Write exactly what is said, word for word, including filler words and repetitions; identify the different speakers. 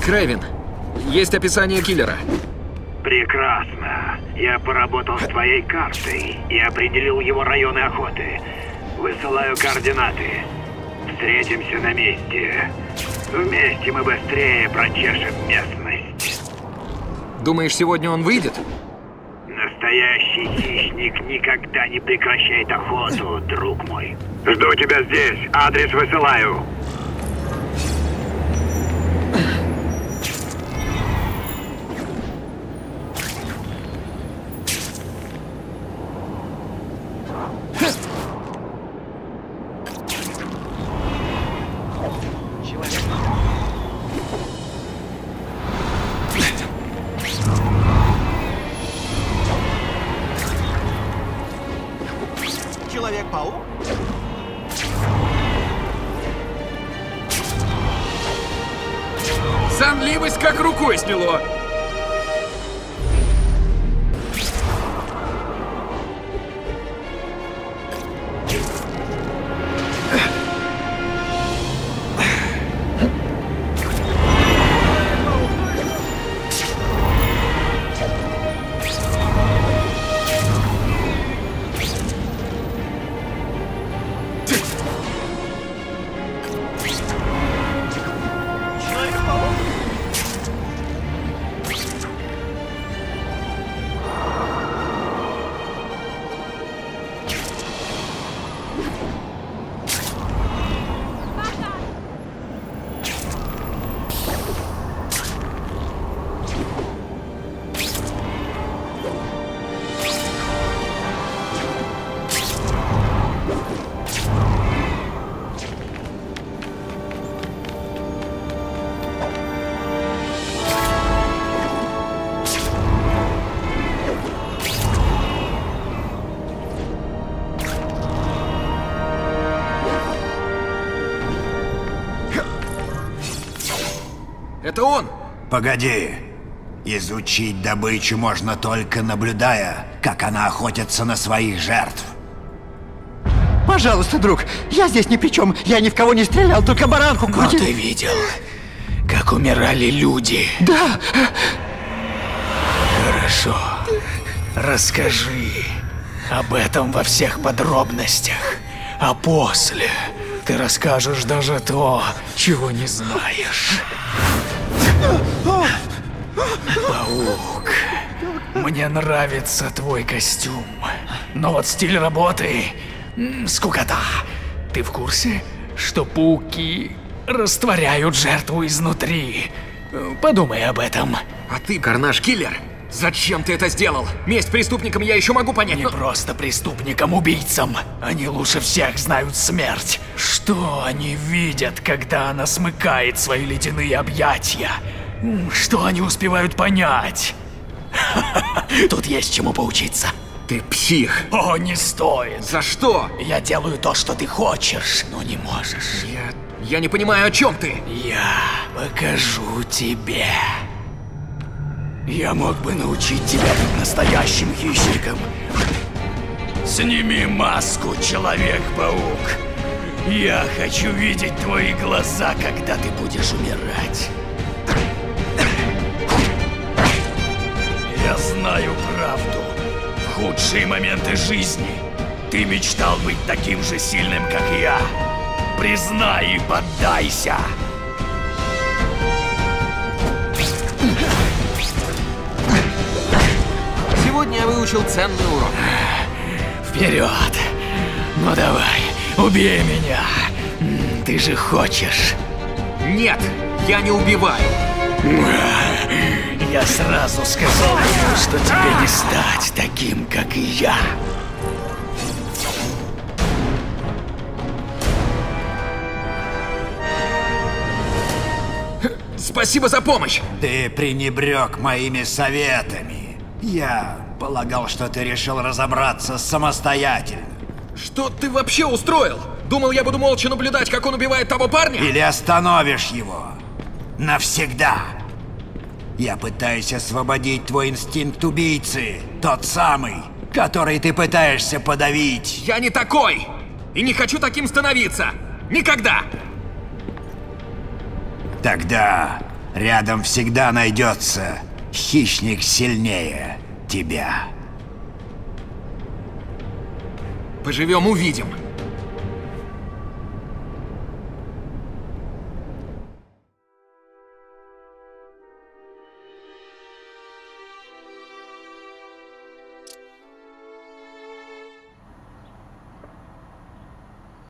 Speaker 1: Крейвен, есть описание киллера.
Speaker 2: Прекрасно. Я поработал с твоей картой и определил его районы охоты. Высылаю координаты. Встретимся на месте. Вместе мы быстрее прочешем местность.
Speaker 1: Думаешь, сегодня он выйдет?
Speaker 2: Настоящий хищник никогда не прекращает охоту, друг мой. Жду тебя здесь. Адрес высылаю.
Speaker 3: Человек-паук?
Speaker 1: Сонливость как рукой сняло. Это он!
Speaker 4: Погоди. Изучить добычу можно только наблюдая, как она охотится на своих жертв.
Speaker 3: Пожалуйста, друг, я здесь ни при чем. Я ни в кого не стрелял, только баранку
Speaker 5: Но
Speaker 3: крутил.
Speaker 5: ты видел, как умирали люди.
Speaker 3: Да.
Speaker 5: Хорошо. Расскажи об этом во всех подробностях. А после ты расскажешь даже то, чего не знаешь. Паук, мне нравится твой костюм, но вот стиль работы м, скукота. Ты в курсе, что пауки растворяют жертву изнутри? Подумай об этом.
Speaker 1: А ты, Карнаж-киллер, зачем ты это сделал? Месть преступникам я еще могу понять,
Speaker 5: Не
Speaker 1: но...
Speaker 5: просто преступникам, убийцам. Они лучше всех знают смерть. Что они видят, когда она смыкает свои ледяные объятия? М, Что они успевают понять? Тут есть чему поучиться.
Speaker 1: Ты псих.
Speaker 5: О, не стоит.
Speaker 1: За что?
Speaker 5: Я делаю то, что ты хочешь, но не можешь.
Speaker 1: Я... Я не понимаю, о чем ты.
Speaker 5: Я покажу тебе. Я мог бы научить тебя быть настоящим хищником. Сними маску, Человек-паук. Я хочу видеть твои глаза, когда ты будешь умирать. Я знаю правду. В худшие моменты жизни ты мечтал быть таким же сильным, как я. Признай и поддайся.
Speaker 1: Сегодня я выучил ценный урок.
Speaker 5: Вперед! Ну давай, убей меня! М, Ты же хочешь.
Speaker 1: Нет, я не убиваю.
Speaker 5: Я сразу сказал, что тебе не стать таким, как и я.
Speaker 1: Спасибо за помощь.
Speaker 4: Ты пренебрег моими советами. Я полагал, что ты решил разобраться самостоятельно.
Speaker 1: Что ты вообще устроил? Думал, я буду молча наблюдать, как он убивает того парня?
Speaker 4: Или остановишь его. Навсегда. Я пытаюсь освободить твой инстинкт убийцы. Тот самый, который ты пытаешься подавить.
Speaker 1: Я не такой! И не хочу таким становиться! Никогда!
Speaker 4: Тогда Рядом всегда найдется хищник сильнее тебя.
Speaker 1: Поживем, увидим.